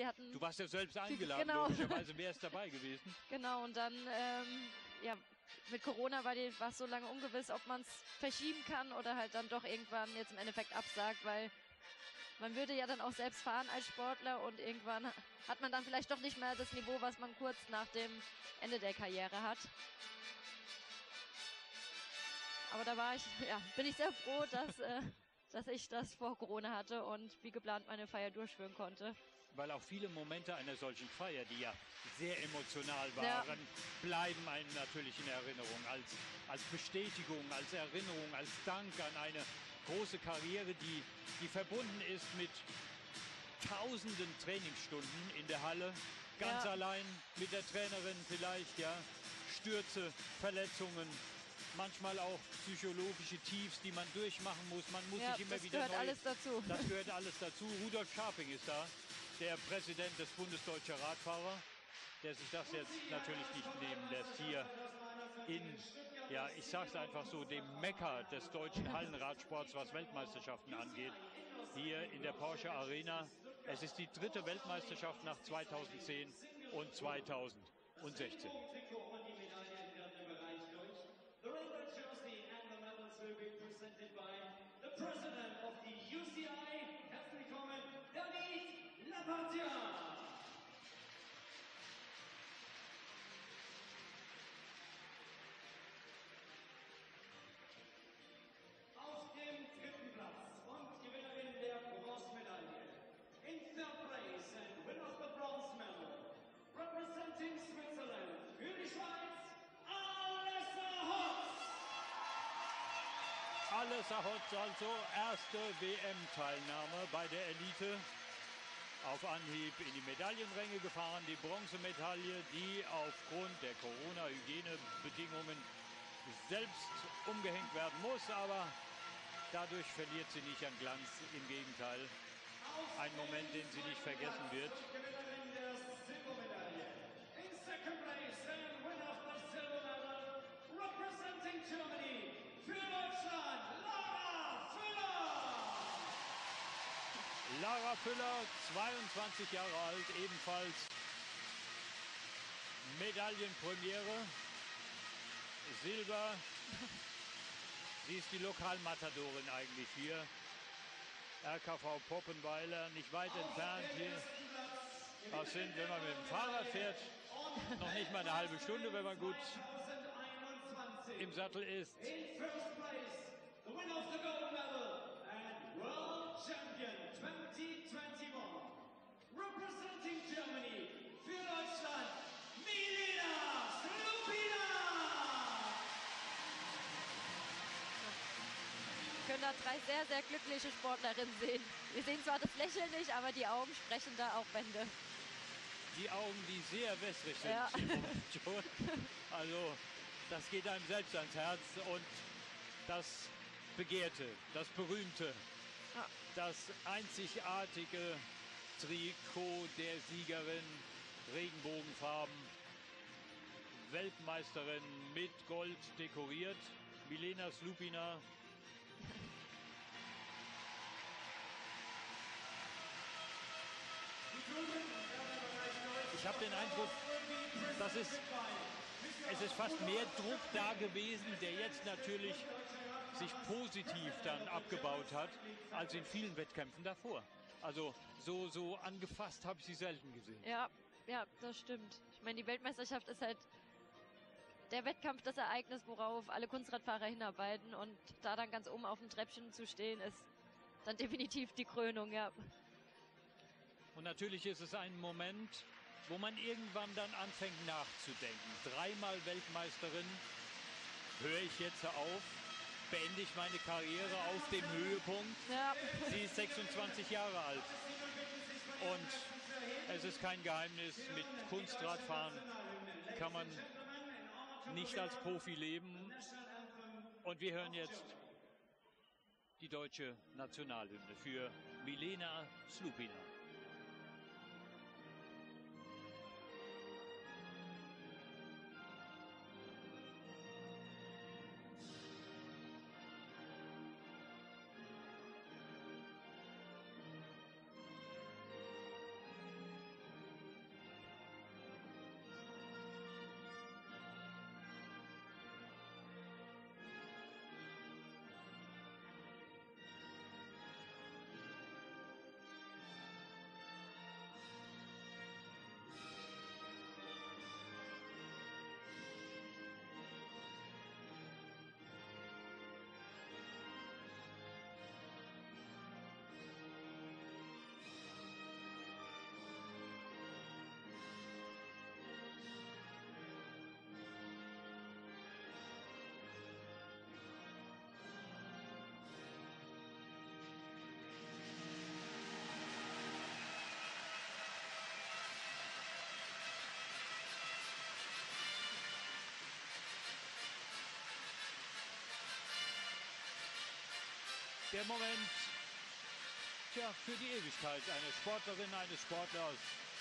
sie hatten... Du warst ja selbst eingeladen, genau. Logischerweise wärst dabei gewesen. Genau, und dann, ja, mit Corona war es so lange ungewiss, ob man es verschieben kann oder halt dann doch irgendwann jetzt im Endeffekt absagt, weil man würde ja dann auch selbst fahren als Sportler und irgendwann hat man dann vielleicht doch nicht mehr das Niveau, was man kurz nach dem Ende der Karriere hat. Aber da bin ich sehr froh, dass ich das vor Corona hatte und wie geplant meine Feier durchführen konnte. Weil auch viele Momente einer solchen Feier, die ja sehr emotional waren, bleiben einem natürlich in Erinnerung. Als Bestätigung, als Erinnerung, als Dank an eine große Karriere, die verbunden ist mit tausenden Trainingsstunden in der Halle. Ganz allein mit der Trainerin vielleicht, ja. Stürze, Verletzungen. Manchmal auch psychologische Tiefs, die man durchmachen muss. Man muss sich immer wieder neu... Das gehört alles dazu. Das gehört alles dazu. Rudolf Scharping ist da, der Präsident des Bundes Deutscher Radfahrer, der sich das jetzt natürlich nicht nehmen lässt. Hier in, ja, ich sag's einfach so, dem Mekka des deutschen Hallenradsports, was Weltmeisterschaften angeht. Hier in der Porsche Arena. Es ist die 3. Weltmeisterschaft nach 2010 und 2016. The red jersey and the medals will be presented by the president of the UCI. Herzlich willkommen, David Lapartia. Auf dem 3. Platz und Gewinnerin der Bronzemedaille. In third place and winner of the bronze medal, representing Switzerland für die Schweiz, Alessa Hotz. Alessa Hotz also erste WM-Teilnahme bei der Elite. Auf Anhieb in die Medaillenränge gefahren. Die Bronzemedaille, die aufgrund der Corona-Hygienebedingungen selbst umgehängt werden muss. Aber dadurch verliert sie nicht an Glanz. Im Gegenteil, ein Moment, den sie nicht vergessen wird. In second place and winner of the silver medal, representing Germany, für Deutschland, Lara Füller. Lara Füller, 22 Jahre alt, ebenfalls Medaillenpremiere, Silber. Sie ist die Lokalmatadorin eigentlich hier. RKV Poppenweiler, nicht weit entfernt hier. Das sind, wenn man mit dem Fahrrad fährt, noch nicht mal eine halbe Stunde, wenn man gut im Sattel ist. In first place, the winner of the gold medal and world champion 2021, representing Germany, für Deutschland, Milena Slupina. Wir können da 3 sehr, sehr glückliche Sportlerinnen sehen. Wir sehen zwar das Lächeln nicht, aber die Augen sprechen da auch Bände. Die Augen, die sehr wässrig sind. Ja. Also, das geht einem selbst ans Herz. Und das Begehrte, das Berühmte, das einzigartige Trikot der Siegerin, Regenbogenfarben, Weltmeisterin mit Gold dekoriert, Milena Slupina. Ich habe den Eindruck, es ist fast mehr Druck da gewesen, der jetzt natürlich sich positiv dann abgebaut hat, als in vielen Wettkämpfen davor. Also so angefasst habe ich sie selten gesehen. Ja, das stimmt. Ich meine, die Weltmeisterschaft ist halt der Wettkampf, das Ereignis, worauf alle Kunstradfahrer hinarbeiten, und da dann ganz oben auf dem Treppchen zu stehen, ist dann definitiv die Krönung, ja. Und natürlich ist es ein Moment, wo man irgendwann dann anfängt nachzudenken. 3-mal Weltmeisterin, höre ich jetzt auf? Beende ich meine Karriere auf dem Höhepunkt? Ja. Sie ist 26 Jahre alt. Und es ist kein Geheimnis, mit Kunstradfahren kann man nicht als Profi leben. Und wir hören jetzt die deutsche Nationalhymne für Milena Slupina. der Moment, tja, für die Ewigkeit einer Sportlerin, eines Sportlers.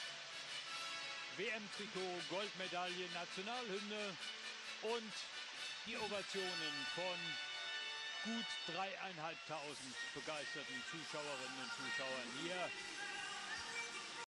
WM-Trikot, Goldmedaille, Nationalhymne und die Ovationen von gut 3.500 begeisterten Zuschauerinnen und Zuschauern hier